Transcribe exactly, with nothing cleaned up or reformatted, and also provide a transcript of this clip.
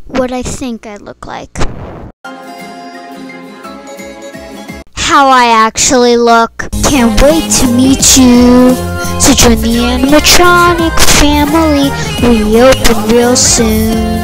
what I think I look like. How I actually look. Can't wait to meet you. So join the animatronic family. We open real soon.